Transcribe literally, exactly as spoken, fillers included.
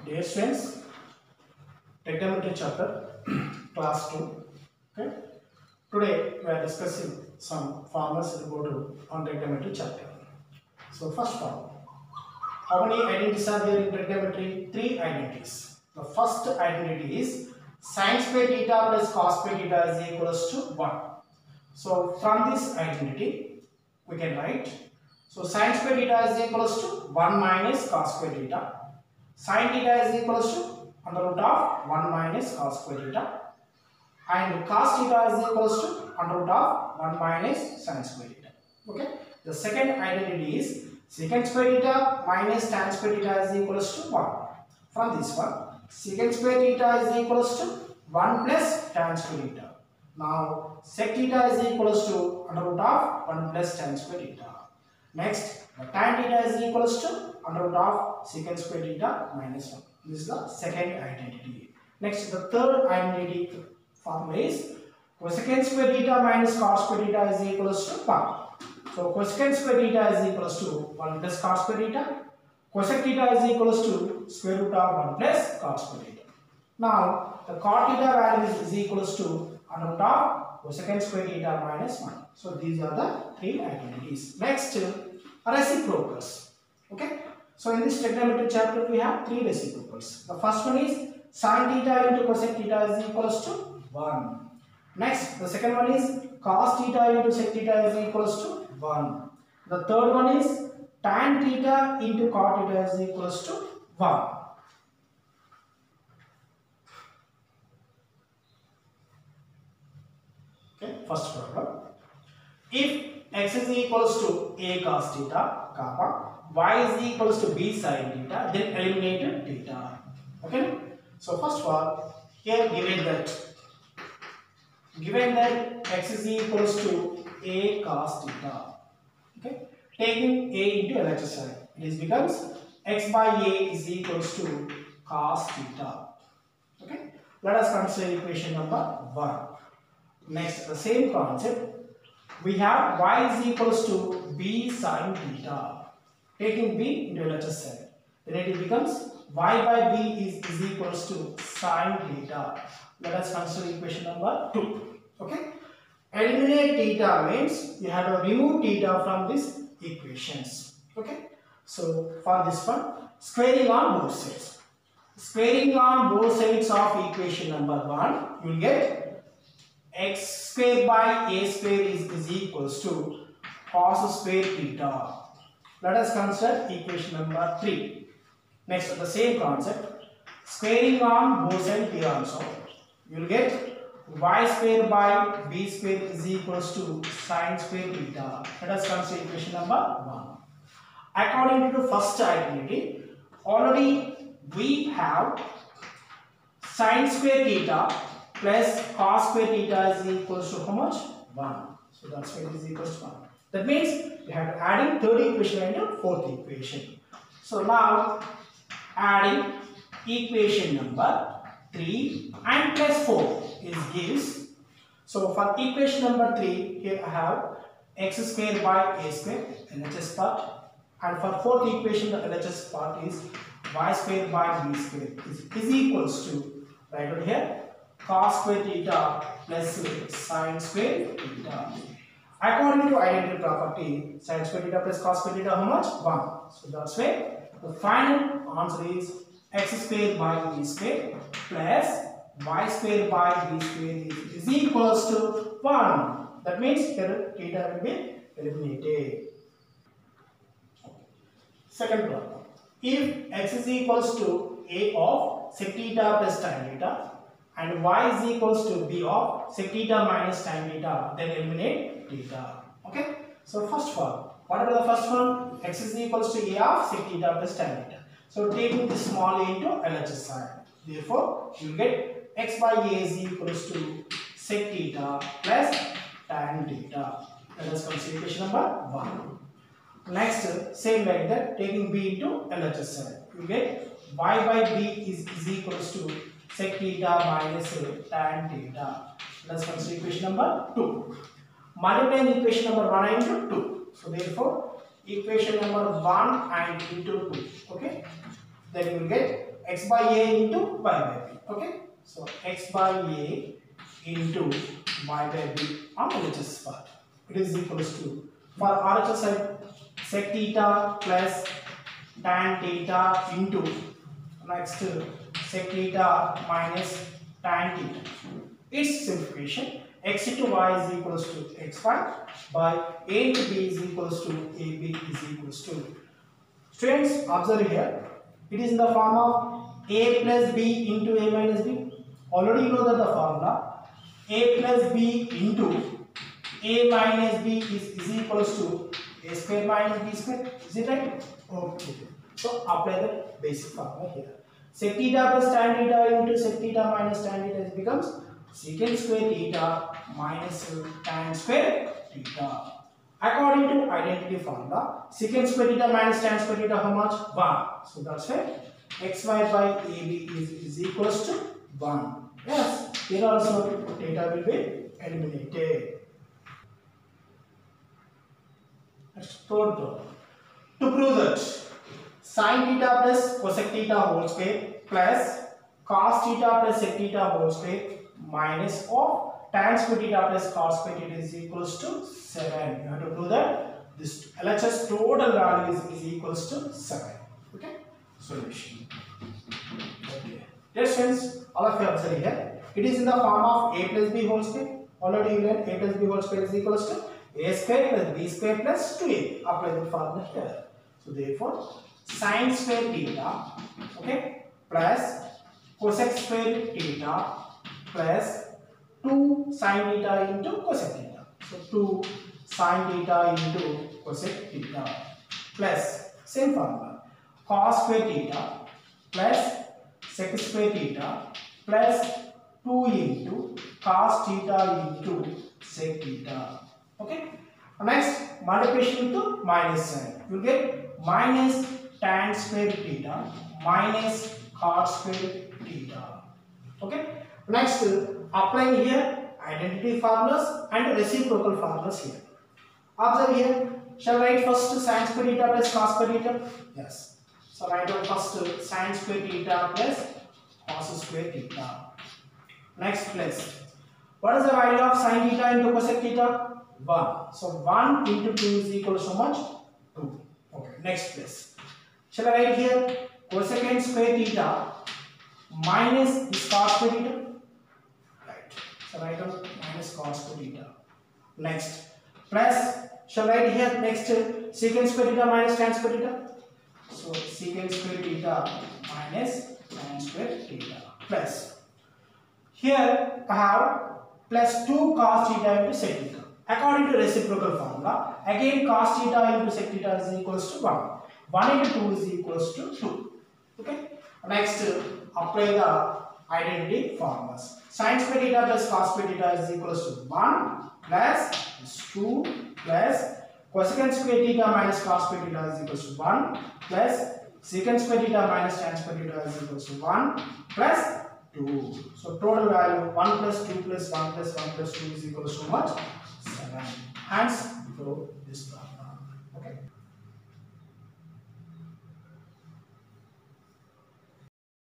Dear students, trigonometry chapter class two. Okay. Today we are discussing some formulas related on trigonometry chapter. So first one, how many identities are there in trigonometry? Three identities. The first identity is sin square theta plus cos square theta is equals to one. So from this identity we can write, so sin square theta is equals to one minus cos square theta. Sin theta is equals to under root of one minus cos square theta, and cos theta is equals to under root of one minus sin square theta. Okay. The second identity is secant square theta minus tan square theta is equals to one. From this one, secant square theta is equals to one plus tan square theta. Now sec theta is equals to under root of one plus tan square theta. Next, the tan theta is equals to under root of secant square theta minus one. This is the second identity. Next, the third identity formula is cosecant square theta minus cos square theta is equals to one. So cosecant square theta is equals to one plus cos square theta. Cosec theta is equals to square root of one plus cos square theta. Now, the cot theta value is, is equals to under root of cosecant square theta minus one. So these are the three identities. Next, reciprocals. Okay. So in this trigonometry chapter we have three reciprocals. The first one is sin theta into cosec theta is equals to one. Next, the second one is cos theta into sec theta is equals to one. The third one is tan theta into cot theta is equals to one. Okay, first problem. If x is equals to a cos theta, comma, y is equals to b sin theta, then eliminate theta. Okay. So first of all, here given that given that x is equals to a cos theta. Okay. Taking a into L H S I, it becomes x by a is equals to cos theta. Okay. Let us consider equation number one. Next, the same concept. We have y is equals to b sin theta. Taking b into L H S I, then it becomes y by b is, is equals to sin theta. Let us consider equation number two. Okay. Eliminate theta means you have to remove theta from these equations. Okay. So for this one, squaring on both sides. Squaring on both sides of equation number one, you will get x square by a square is, is equals to cos square theta. Let us consider equation number three. Next, the same concept, squaring on both sides here also, you will get y square by b square is equals to sin square theta. Let us consider equation number one. According to the first identity, already we have sin square theta plus cos square theta is equals to how much? one. So that's why it is equals to one. That means we have to add in third equation and fourth equation. So now adding equation number three and plus four is gives. So for equation number three, here I have x square by a square, L H S part, and for fourth equation the L H S part is y square by b square is, is equals to, right over here, cos square theta plus sin square theta. According to identity property, sin square theta plus cos square theta how much? one. So that's why the final answer is x square by b square plus y square by b square is, is equals to one. That means here theta will be eliminated. Second problem. If x is equals to a of sec theta plus tan theta and y is equals to b of sec theta minus tan theta, then eliminate theta. Okay. So first of all, what about the first one? X is equals to a of sec theta plus tan theta. So taking this small a into L H S I. Therefore, you will get x by a is equals to sec theta plus tan theta. Let us consider equation number one. Next, same like that, taking b into L H S I. You get y by b is, is equals to sec theta minus tan theta. Let us consider equation number two. Multiplying equation number one into two. So therefore, equation number one and into two. Okay. Then you will get x by a into y by b. Okay, so x by a into y by b on L H S part. It is equals to, for R H S side, sec theta plus tan theta into next sec theta minus tan theta. Its simplification, x into y is equals to xy by a into b is equals to ab is equals to. Students, observe here, it is in the form of a plus b into a minus b. Already you know that the formula a plus b into a minus b is, is equals to a square minus b square. Is it right? Okay. So apply the basic formula here. Sec theta plus tan theta into sec theta minus tan theta becomes secant square theta minus tan square theta. According to identity formula, secant square theta minus tan square theta how much? one. So that's why xy by ab is, is equals to one. Yes, here also theta will be eliminated. Next, third problem. To prove that sin theta plus cosec theta whole square plus cos theta plus sec theta whole square minus of tan square theta plus cos square theta is equals to seven. You have to prove that this L H S total value is, is equals to seven. Okay, solution. Okay, dear friends, all of you observe here. It is in the form of a plus b whole square. Already you learned a plus b whole square is equals to a square plus b square plus two a. Apply the formula here. So therefore, sin square theta, okay, plus cosec square theta plus two sin theta into cosec theta. So two sin theta into cosec theta plus same formula cos square theta plus sec square theta plus two into cos theta into sec theta. Okay. Next, multiplication with minus sign. You get minus tan square theta minus cos square theta. Okay. Next, applying here identity formulas and reciprocal formulas here. Observe here. Shall I write first sin square theta plus cos square theta? Yes. So write down first sin square theta plus cos square theta. Next plus. What is the value of sin theta into cosec theta? one. So one into two is equal to so much? two. Okay. Next place. Shall I write here cosecant square theta minus this cos square theta? Right. So write down minus cos square theta. Next. Plus, shall I write here next secant square theta minus tan square theta? So secant square theta minus tan square theta. Plus. Here I have plus two cos theta into sec theta. According to reciprocal formula, again cos theta into sec theta is equals to one. one into two is equals to two. Okay. Next, apply the identity formulas. Sin square theta plus cos square theta is equals to one plus two plus cosecant square theta minus cos square theta is equals to one plus secant square theta minus tan square theta is equals to one plus two. So total value one plus two plus one plus one plus two is equals to much? seven. Hence, prove this problem. Okay.